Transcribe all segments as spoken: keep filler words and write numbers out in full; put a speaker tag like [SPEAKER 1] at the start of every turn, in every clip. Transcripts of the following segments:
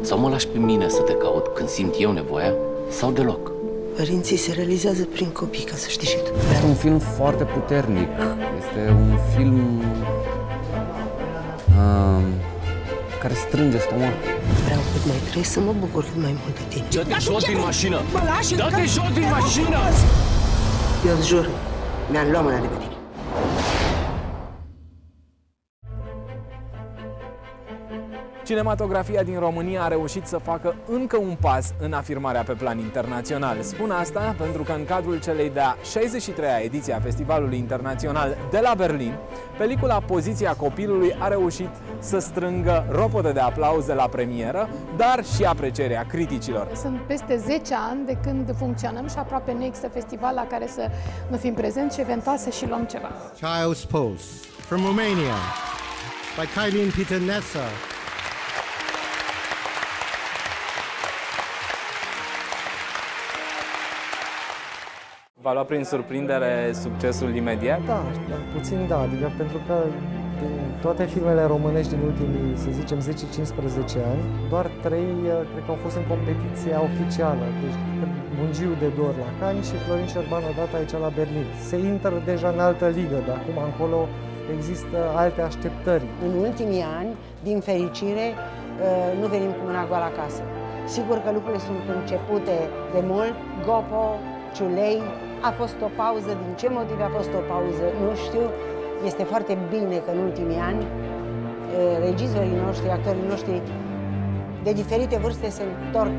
[SPEAKER 1] Sau mă lași pe mine să te caut când simt eu nevoia, sau deloc?
[SPEAKER 2] Părinții se realizează prin copii, ca să știi și tu.
[SPEAKER 3] Este un film foarte puternic. Este un film uh, care strânge stomacul.
[SPEAKER 2] Vreau cât mai trăiesc să mă bucur cât mai mult de tine.
[SPEAKER 1] Dă-te jos din mașină! Dă-te jos din mașină!
[SPEAKER 2] Eu îți jur, mi-am luat mâna de pe tine.
[SPEAKER 4] Cinematografia din România a reușit să facă încă un pas în afirmarea pe plan internațional. Spun asta pentru că în cadrul celei de-a șaizeci și treia ediție a Festivalului Internațional de la Berlin, pelicula Poziția copilului a reușit să strângă ropote de aplauze la premieră, dar și aprecierea criticilor.
[SPEAKER 5] Sunt peste zece ani de când funcționăm și aproape nu există festival la care să nu fim prezenți și eventual să și luăm ceva.
[SPEAKER 6] Child's Pose from Romania by Kailin Piternetsa.
[SPEAKER 4] V-a luat prin surprindere succesul imediat?
[SPEAKER 7] Da, puțin da, adică pentru că din toate filmele românești din ultimii, să zicem, zece cincisprezece ani, doar trei, cred că au fost în competiția oficială. Deci, Mungiu de Dor la Cannes și Florin Șerban odată aici la Berlin. Se intră deja în altă ligă, dar acum încolo există alte așteptări.
[SPEAKER 2] În ultimii ani, din fericire, nu venim cu mâna goală acasă. Sigur că lucrurile sunt începute de mult, Gopo, Ciulei. A fost o pauză, din ce motive a fost o pauză, nu știu. Este foarte bine că în ultimii ani regizorii noștri, actorii noștri de diferite vârste se întorc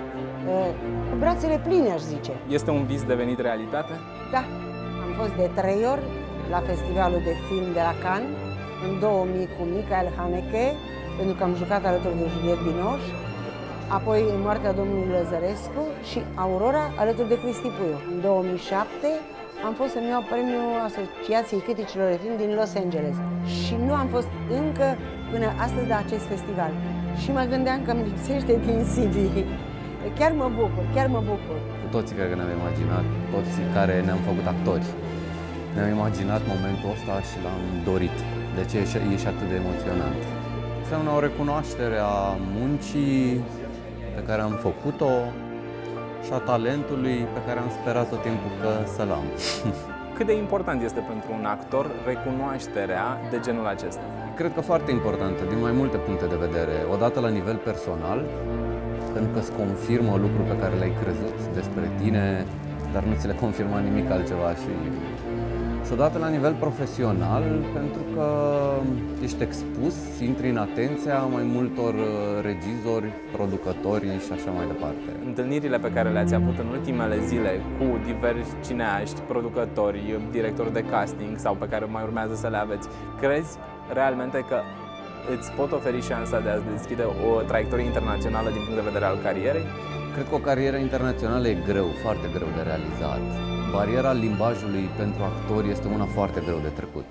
[SPEAKER 2] cu brațele pline, aș zice.
[SPEAKER 4] Este un vis devenit realitate?
[SPEAKER 2] Da. Am fost de trei ori la Festivalul de Film de la Cannes, în două mii cu Michael Haneke, pentru că am jucat alături de Juliette Binoche, apoi în Moartea domnului Lăzărescu și Aurora alături de Cristi Puiu. În două mii șapte am fost să-mi iau premiul Asociației Criticilor de Film din Los Angeles și nu am fost încă până astăzi la acest festival. Și mă gândeam că îmi lipsește din C V. Chiar mă bucur, chiar mă bucur.
[SPEAKER 3] Cu toții cred că ne-am imaginat, toți care ne-am făcut actori, ne-am imaginat momentul ăsta și l-am dorit. De ce e și atât de emoționant. Înseamnă o recunoaștere a muncii pe care am făcut-o și a talentului pe care am sperat tot timpul că să-l am.
[SPEAKER 4] Cât de important este pentru un actor recunoașterea de genul acesta?
[SPEAKER 3] Cred că foarte importantă, din mai multe puncte de vedere. Odată la nivel personal, pentru că îți confirmă lucruri pe care le-ai crezut despre tine, dar nu ți le confirma nimic altceva. Și, și odată la nivel profesional, pentru că ești expus, intri în atenția mai multor regizori, producători și așa mai departe.
[SPEAKER 4] Întâlnirile pe care le-ați avut în ultimele zile cu diversi cineaști, producători, directori de casting sau pe care mai urmează să le aveți, crezi realmente că îți pot oferi șansa de a-ți deschide o traiectorie internațională din punct de vedere al carierei?
[SPEAKER 3] Cred că o carieră internațională e greu, foarte greu de realizat. Bariera limbajului pentru actori este una foarte greu de trecut.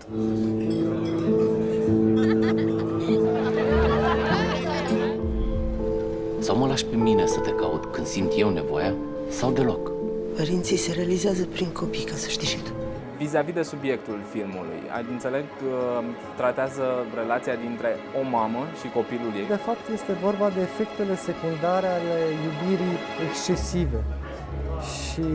[SPEAKER 1] Sau mă lași pe mine să te caut când simt eu nevoia, sau deloc?
[SPEAKER 2] Părinții se realizează prin copii, ca să știi și tu.
[SPEAKER 4] Vis-a-vis de subiectul filmului, înțeleg că tratează relația dintre o mamă și copilul ei.
[SPEAKER 7] De fapt, este vorba de efectele secundare ale iubirii excesive. Și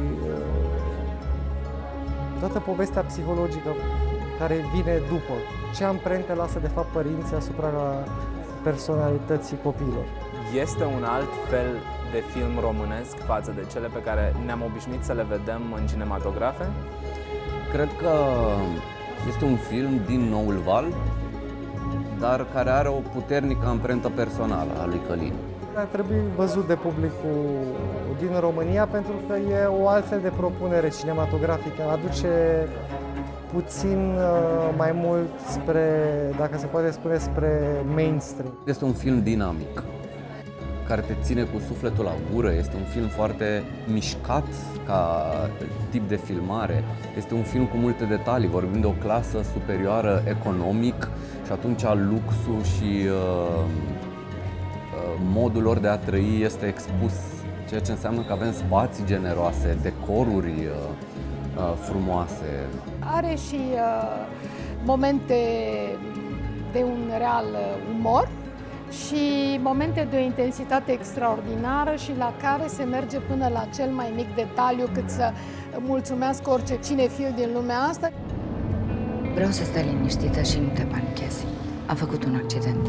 [SPEAKER 7] toată povestea psihologică care vine după. Ce amprente lasă, de fapt, părinții asupra personalității copiilor.
[SPEAKER 4] Este un alt fel de film românesc față de cele pe care ne-am obișnuit să le vedem în cinematografe?
[SPEAKER 3] Cred că este un film din noul val, dar care are o puternică amprentă personală a lui Călin.
[SPEAKER 7] Ar trebui văzut de publicul din România pentru că e o altfel de propunere cinematografică. Aduce puțin mai mult spre, dacă se poate spune, spre mainstream.
[SPEAKER 3] Este un film dinamic, care te ține cu sufletul la gură. Este un film foarte mișcat ca tip de filmare. Este un film cu multe detalii. Vorbim de o clasă superioară economic și atunci luxul și uh, modul lor de a trăi este expus, ceea ce înseamnă că avem spații generoase, decoruri uh, frumoase.
[SPEAKER 5] Are și uh, momente de un real umor, și momente de o intensitate extraordinară și la care se merge până la cel mai mic detaliu, cât să mulțumească orice cinefil din lumea asta.
[SPEAKER 8] Vreau să stai liniștită și nu te panichezi. Am făcut un accident.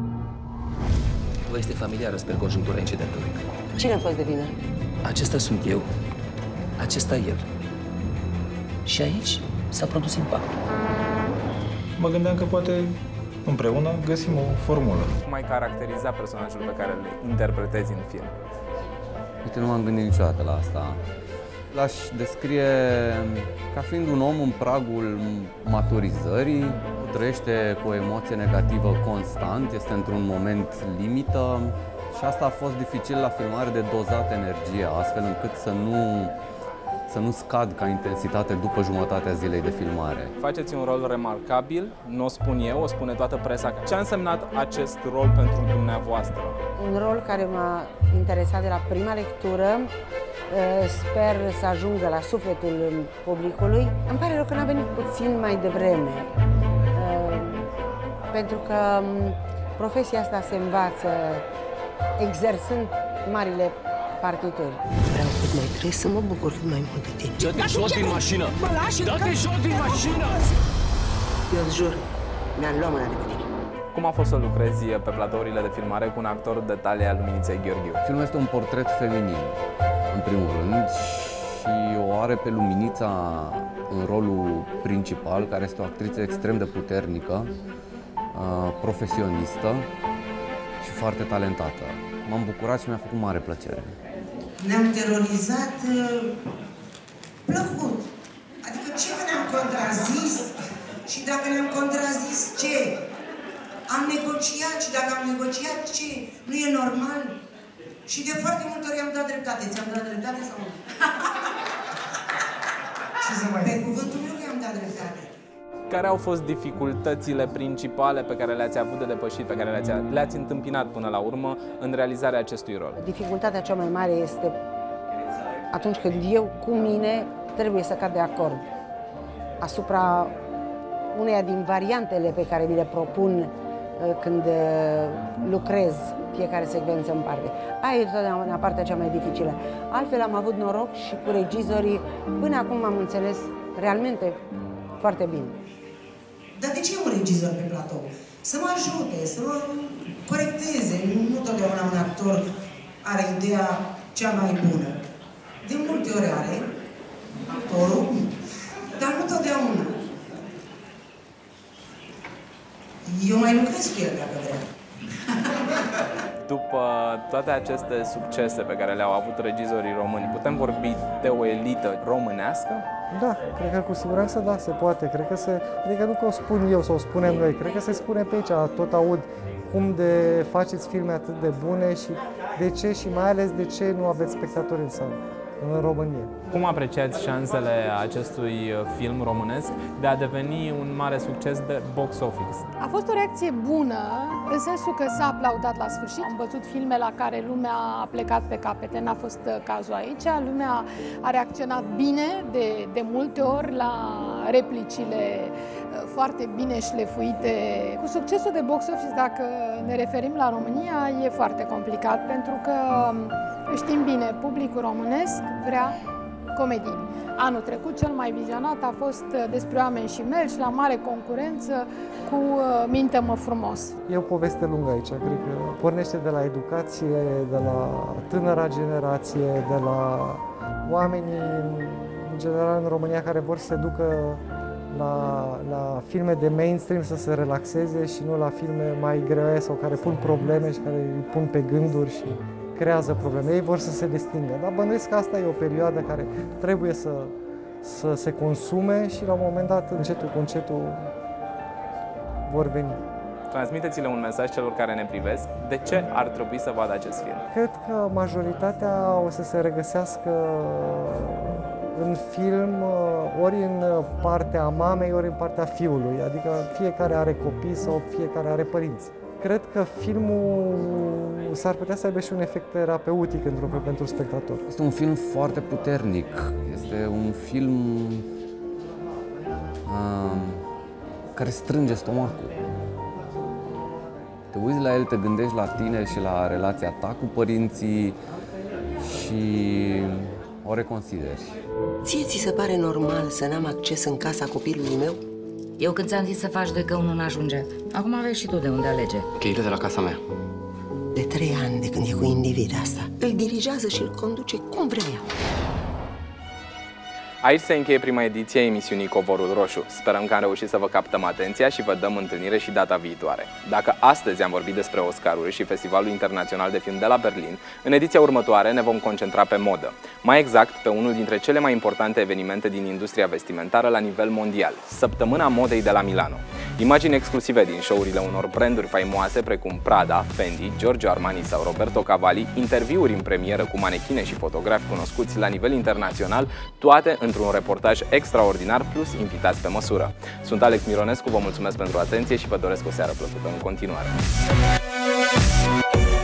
[SPEAKER 1] Vă este familiară, sper, conjunctura incidentului.
[SPEAKER 2] Cine a fost de vină?
[SPEAKER 1] Acesta sunt eu, acesta el. Și aici s-a produs impactul.
[SPEAKER 9] Mă gândeam că poate împreună găsim o formulă.
[SPEAKER 4] Cum ai caracteriza personajul pe care îl interpretezi în film?
[SPEAKER 3] Uite, nu m-am gândit niciodată la asta. L-aș descrie ca fiind un om în pragul maturizării, trăiește cu o emoție negativă constant, este într-un moment limită și asta a fost dificil la filmare, de dozat energia, astfel încât să nu, să nu scad ca intensitate după jumătatea zilei de filmare.
[SPEAKER 4] Faceți un rol remarcabil, nu o spun eu, o spune toată presa. Ce a însemnat acest rol pentru dumneavoastră?
[SPEAKER 2] Un rol care m-a interesat de la prima lectură. Sper să ajungă la sufletul publicului. Îmi pare rău că n-a venit puțin mai devreme, pentru că profesia asta se învață exersând marile partituri.
[SPEAKER 10] Vreau cât mai trăi să mă bucur cât mai mult de tine.
[SPEAKER 1] Dă-te jos din mașină! Dă-te jos din mașină!
[SPEAKER 10] Eu îți jur, mi-am luat mâna de pe tine.
[SPEAKER 4] Cum a fost să lucrezi pe platourile de filmare cu un actor de talia Luminiței Gheorghiu?
[SPEAKER 3] Filmul este un portret feminin, în primul rând, și o are pe Luminița în rolul principal, care este o actriță extrem de puternică, profesionistă și foarte talentată. M-am bucurat și mi-a făcut mare plăcere.
[SPEAKER 10] Ne-am terorizat plăcut. Adică ce că ne-am contrazis și dacă ne-am contrazis ce? Am negociat și dacă am negociat ce? Nu e normal? Și de foarte multe ori am dat dreptate. Ți-am dat dreptate sau nu? Ce să mai... Pe cuvântul meu că am dat dreptate.
[SPEAKER 4] Care au fost dificultățile principale pe care le-ați avut de depășit, pe care le-ați, le-ați întâmpinat până la urmă în realizarea acestui rol?
[SPEAKER 2] Dificultatea cea mai mare este atunci când eu cu mine trebuie să cad de acord asupra uneia din variantele pe care mi le propun când lucrez fiecare secvență în parte. Aia e totdeauna partea cea mai dificilă. Altfel am avut noroc și cu regizorii, până acum am înțeles realmente foarte bine.
[SPEAKER 10] Dar de ce e un regizor pe platou? Să mă ajute, să mă corecteze. Nu totdeauna un actor are ideea cea mai bună. De multe ori are actorul, dar nu totdeauna. Eu mai lucrez cu el dacă vrea.
[SPEAKER 4] După toate aceste succese pe care le-au avut regizorii români, putem vorbi de o elită românească?
[SPEAKER 7] Da, cred că cu siguranță da, se poate. Cred că se, adică nu că o spun eu sau o spunem noi, cred că se spune pe aici, tot aud cum de faceți filme atât de bune și de ce și mai ales de ce nu aveți spectatori în sală în România.
[SPEAKER 4] Cum apreciați șansele acestui film românesc de a deveni un mare succes de box office?
[SPEAKER 5] A fost o reacție bună, în sensul că s-a aplaudat la sfârșit. Am văzut filme la care lumea a plecat pe capete, n-a fost cazul aici. Lumea a reacționat bine, de, de multe ori, la replicile foarte bine șlefuite. Cu succesul de box office, dacă ne referim la România, e foarte complicat, pentru că știm bine, publicul românesc vrea comedii. Anul trecut, cel mai vizionat a fost Despre oameni și melci, la mare concurență cu Minte-mă frumos.
[SPEAKER 7] E o poveste lungă aici, cred că pornește de la educație, de la tânăra generație, de la oamenii în general în România care vor să se ducă la, la filme de mainstream să se relaxeze și nu la filme mai grele sau care pun probleme și care îi pun pe gânduri și creează probleme. Ei vor să se distingă. Dar bănuiesc că asta e o perioadă care trebuie să, să se consume și la un moment dat, încetul cu încetul, vor veni.
[SPEAKER 4] Transmiteți-le un mesaj celor care ne privesc. De ce ar trebui să vadă acest film?
[SPEAKER 7] Cred că majoritatea o să se regăsească în film, ori în partea mamei, ori în partea fiului. Adică fiecare are copii sau fiecare are părinți. Cred că filmul s-ar putea să aibă și un efect terapeutic pentru spectator.
[SPEAKER 3] Este un film foarte puternic. Este un film uh, care strânge stomacul. Te uiți la el, te gândești la tine și la relația ta cu părinții și o reconsideri.
[SPEAKER 11] Ție ți se pare normal să n-am acces în casa copilului meu?
[SPEAKER 8] Eu când ți-am zis să faci doi că unul n-ajunge. Acum aveți și tu de unde alege.
[SPEAKER 12] Cheile de la casa mea.
[SPEAKER 11] De trei ani de când e cu individa asta. Îl dirigează și îl conduce cum vrea.
[SPEAKER 4] Aici se încheie prima ediție a emisiunii Covorul Roșu. Sperăm că am reușit să vă captăm atenția și vă dăm întâlnire și data viitoare. Dacă astăzi am vorbit despre Oscaruri și Festivalul Internațional de Film de la Berlin, în ediția următoare ne vom concentra pe modă. Mai exact, pe unul dintre cele mai importante evenimente din industria vestimentară la nivel mondial, Săptămâna Modei de la Milano. Imagini exclusive din show-urile unor branduri faimoase precum Prada, Fendi, Giorgio Armani sau Roberto Cavalli, interviuri în premieră cu manechine și fotografi cunoscuți la nivel internațional, toate într-un reportaj extraordinar plus invitați pe măsură. Sunt Alex Mironescu, vă mulțumesc pentru atenție și vă doresc o seară plăcută în continuare.